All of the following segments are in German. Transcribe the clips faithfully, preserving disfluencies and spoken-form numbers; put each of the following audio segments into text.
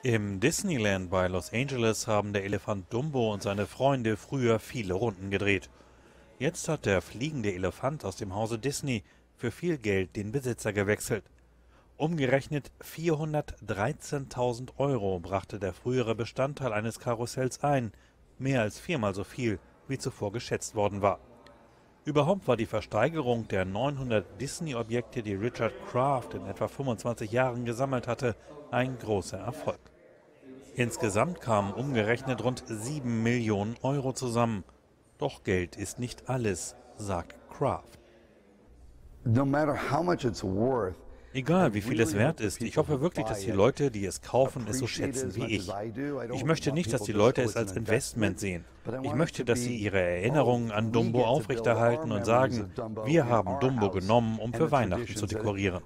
Im Disneyland bei Los Angeles haben der Elefant Dumbo und seine Freunde früher viele Runden gedreht. Jetzt hat der fliegende Elefant aus dem Hause Disney für viel Geld den Besitzer gewechselt. Umgerechnet vierhundertdreizehntausend Euro brachte der frühere Bestandteil eines Karussells ein, mehr als viermal so viel, wie zuvor geschätzt worden war. Überhaupt war die Versteigerung der neunhundert Disney-Objekte, die Richard Kraft in etwa fünfundzwanzig Jahren gesammelt hatte, ein großer Erfolg. Insgesamt kamen umgerechnet rund sieben Millionen Euro zusammen. Doch Geld ist nicht alles, sagt Kraft. No matter how much it's worth, Egal wie viel es wert ist, ich hoffe wirklich, dass die Leute, die es kaufen, es so schätzen wie ich. Ich möchte nicht, dass die Leute es als Investment sehen. Ich möchte, dass sie ihre Erinnerungen an Dumbo aufrechterhalten und sagen, wir haben Dumbo genommen, um für Weihnachten zu dekorieren.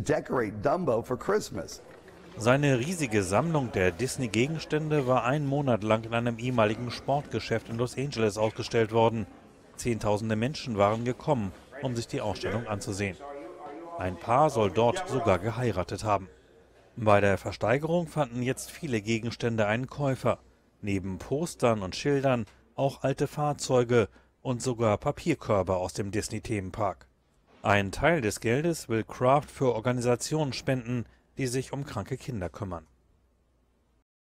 Seine riesige Sammlung der Disney-Gegenstände war einen Monat lang in einem ehemaligen Sportgeschäft in Los Angeles ausgestellt worden. Zehntausende Menschen waren gekommen, um sich die Ausstellung anzusehen. Ein Paar soll dort sogar geheiratet haben. Bei der Versteigerung fanden jetzt viele Gegenstände einen Käufer. Neben Postern und Schildern auch alte Fahrzeuge und sogar Papierkörbe aus dem Disney-Themenpark. Ein Teil des Geldes will Kraft für Organisationen spenden, die sich um kranke Kinder kümmern.